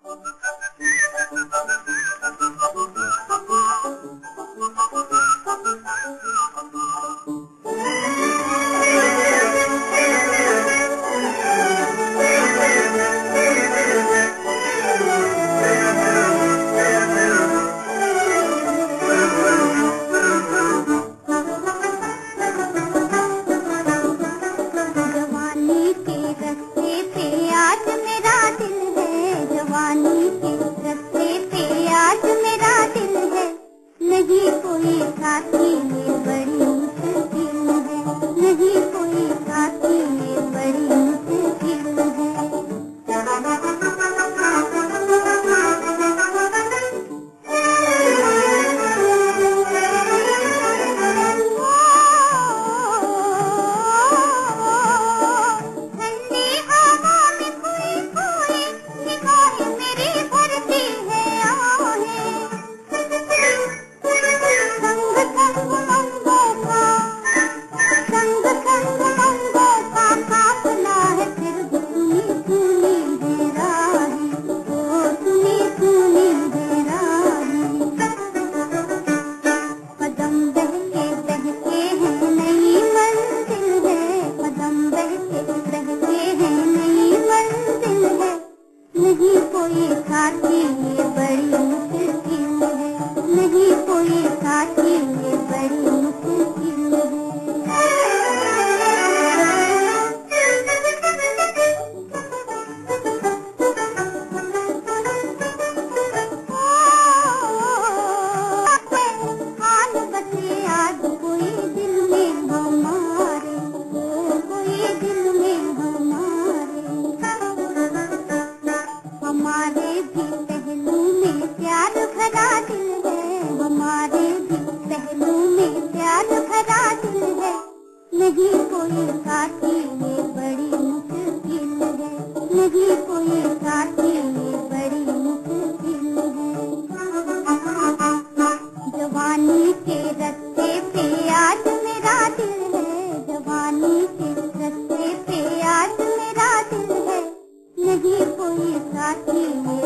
नहीं कोई साथी ये बड़ी मुश्किल है, नहीं कोई साथी ये बड़ी मुश्किल है। ठंडी हवा में कोई कोई निगाहें मेरी भरती है आहें। संग संग मंगों का काफिला है, फिर भी सुनी सुनी है राहें, ओ सुनी सुनी है राहें। कदम बहके बहके है नई मंजिल है, कदम बहके बहके है नई मंजिल है। नहीं कोई साथी ये बड़ी मुश्किल है, नहीं कोई साथी ये बड़ी मुश्किल है। हाल बसे आज कोई दिल में हमारे, कोई दिल में हमारे भी पहलू में प्यार भरा दिल है, हमारे भी पहलू में प्यार भरा दिल है। नहीं कोई साथी ये बड़ी मुश्किल है, नहीं कोई साथी ये बड़ी मुश्किल है। जवानी के रस्ते पे आज मेरा दिल है, जवानी के रस्ते पे आज मेरा दिल है। नहीं कोई साथी